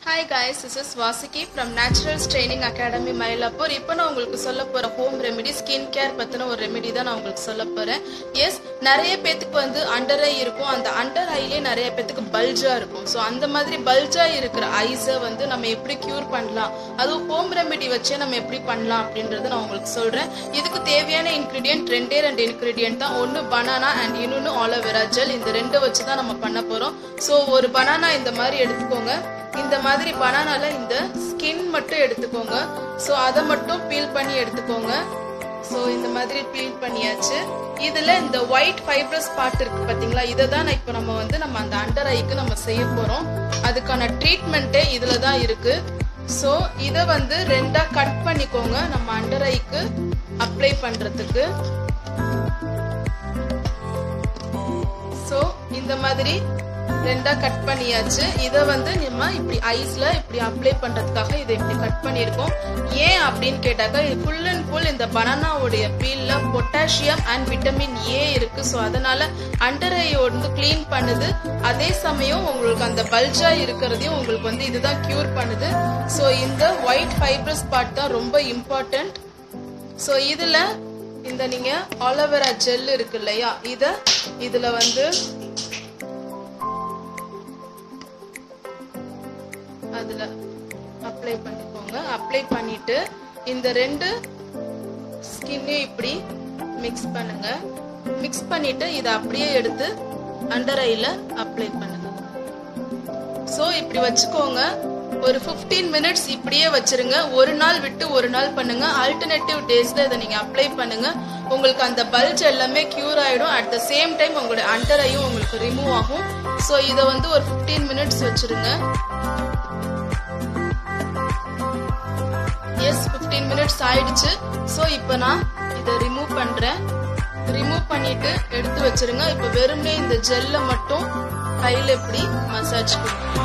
Hi guys, this is Vasiki from Naturals Training Academy Mylapore. இப்போ நான் உங்களுக்கு சொல்ல போற ஹோம் ரெமெடி ஸ்கின் கேர் பத்தின ஒரு ரெமெடி தான் நான் உங்களுக்கு சொல்ல போறேன். எஸ், நிறைய பேத்துக்கு வந்து அண்டர் ஐ இருக்கும். அந்த அண்டர் ஐலே நிறைய பேத்துக்கு பல்ஜா இருக்கும். சோ அந்த மாதிரி பல்ஜா இருக்கிற ஐஸை வந்து நம்ம எப்படி கியூர் பண்ணலாம், அதுவும் ஹோம் ரெமெடி வச்சே நம்ம எப்படி பண்ணலாம் அப்படின்றத நான் உங்களுக்கு சொல்றேன். இதுக்கு தேவையான இன்கிரிடியன்ட் ரெண்டு இன்கிரிடியன்ட் தான். ஒன்னு பனானா அண்ட் இன்னொன்னு ஆலோவேரா ஜெல். இந்த ரெண்டு வச்சு தான் நம்ம பண்ண போறோம். சோ ஒரு பனானா இந்த மாதிரி எடுத்துக்கோங்க. இந்த மாதிரி பனானால இந்த ஸ்கின் மட்டும் எடுத்துக்கோங்க. சோ அத மட்டும் பீல் பண்ணி எடுத்துக்கோங்க. சோ இந்த மாதிரி பீல் பண்ணியாச்சு. இதுல இந்த ஒயிட் ஃபைப்ரஸ் பார்ட் இருக்கு பாத்தீங்களா, இத தான் இப்போ நம்ம அந்த அண்டர் ஐக்கு நம்ம செய்ய போறோம். அதுக்கான ட்ரீட்மெண்ட்டே இதுல தான் இருக்கு. சோ இத ரெண்டா கட் பண்ணிக்கோங்க நம்ம அண்டர் ஐக்கு அப்ளை பண்றதுக்கு. சோ இந்த மாதிரி ரெண்டா கட் பண்ணியாச்சு. இத நம்ம இப்படி ஐஸ்ல இப்படி அப்ளை பண்றதுக்காக இதை இப்படி கட் பண்ணிருக்கோம். ஏன் அப்படின்னு கேட்டாக்கா, ஃபுல் அண்ட் ஃபுல் இந்த பனானாவுடைய பீல்ல பொட்டாசியம் அண்ட் விட்டமின் ஏ இருக்கு. சோ அதனால அண்டர் ஐ கிளீன் பண்ணுது. அதே சமயம் உங்களுக்கு அந்த பல்ஜா இருக்கிறதையும் உங்களுக்கு இதுதான் கியூர் பண்ணுது. சோ இந்த ஒயிட் ஃபைப்ரஸ் பார்ட் தான் ரொம்ப இம்பார்ட்டன்ட். சோ இதுல இந்த நீங்க ஆலோவேரா ஜெல் இருக்கு இல்லையா, இதுல அதுல அப்ளை பண்ணிக்கோங்க. அப்ளை பண்ணிட்டு இந்த ரெண்டு ஸ்கின்னையும் இப்படி மிக்ஸ் பண்ணுங்க. மிக்ஸ் பண்ணிட்டு இத அப்படியே எடுத்து அண்டர் ஐல அப்ளை பண்ணுங்க. சோ இப்படி வச்சுக்கோங்க. ஒரு 15 மினிட்ஸ் இப்படியே வச்சிருங்க. ஒரு நாள் விட்டு ஒரு நாள் பண்ணுங்க. ஆல்டர்னேட்டிவ் டேஸ்ல இதை நீங்க அப்ளை பண்ணுங்க. உங்களுக்கு அந்த பல்ஜ் எல்லாமே கியூர் ஆயிடும். அட் த சேம் டைம் உங்களுடைய அண்டர் ஐயும் உங்களுக்கு ரிமூவ் ஆகும். சோ இத ஒரு 15 மினிட்ஸ் வச்சிருங்க. எஸ், 15 மினிட்ஸ் ஆயிடுச்சு. சோ இப்போ நான் இதை ரிமூவ் பண்றேன். ரிமூவ் பண்ணிட்டு எடுத்து வச்சிருங்க. இப்போ வெறும்னே இந்த ஜெல்ல மட்டும் கையில இப்படி மசாஜ் பண்ணுங்க.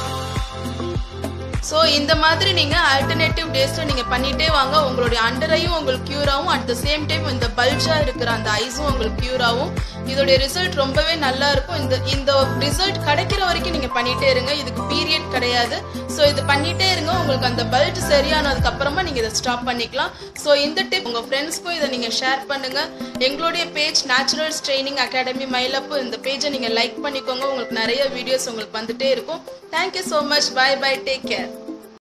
சோ இந்த மாதிரி நீங்க ஆல்டர்னேட்டிவ் டேஸ்ல நீங்க பண்ணிட்டே வாங்க. உங்களுடைய அண்டர் ஐயும் உங்களுக்கு கியூர் ஆகும். அட் த சேம் டைம் இந்த பல்ஜா இருக்கிற அந்த ஐஸும் உங்களுக்கு கியூர் ஆகும். இதோட ரிசல்ட் ரொம்பவே நல்லா இருக்கும். இந்த ரிசல்ட் கிடைக்கிற வரைக்கும் நீங்க பண்ணிட்டே இருங்க. இதுக்கு பீரியட் கிடையாது. சோ இது பண்ணிட்டே இருங்க. உங்களுக்கு அந்த பல்ஜ் சரியானதுக்கு அப்புறமா நீங்க இதை ஸ்டாப் பண்ணிக்கலாம். சோ இந்த டிப் உங்க ஃப்ரெண்ட்ஸ்க்கும் இதை நீங்க ஷேர் பண்ணுங்க. எங்களுடைய page naturals training academy Mylapore, இந்த பேஜை நீங்க லைக் பண்ணிக்கோங்க. உங்களுக்கு நிறைய வீடியோஸ் உங்களுக்கு வந்துட்டே இருக்கும். Thank you so much. Bye bye. Take care.